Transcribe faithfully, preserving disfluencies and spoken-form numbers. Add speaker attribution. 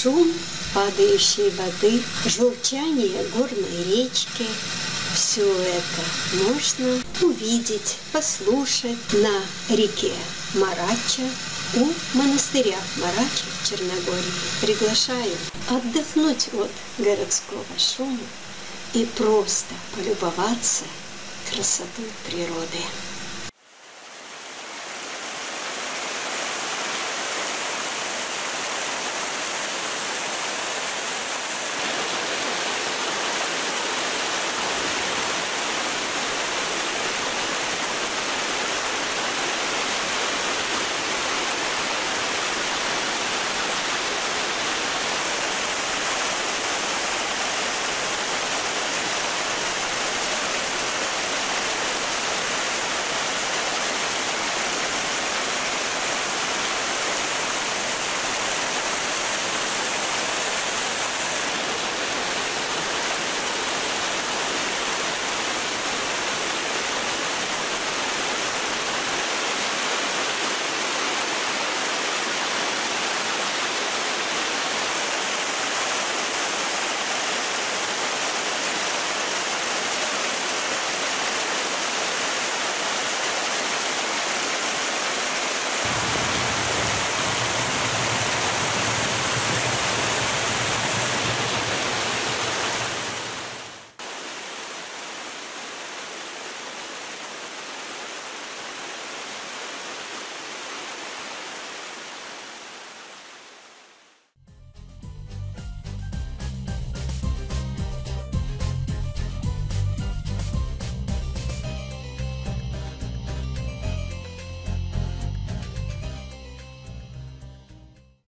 Speaker 1: шум падающей воды, журчание горной речки. Все это можно увидеть, послушать на реке Марача у монастыря Марача в Черногории. Приглашаю отдохнуть от городского шума и просто полюбоваться красотой природы.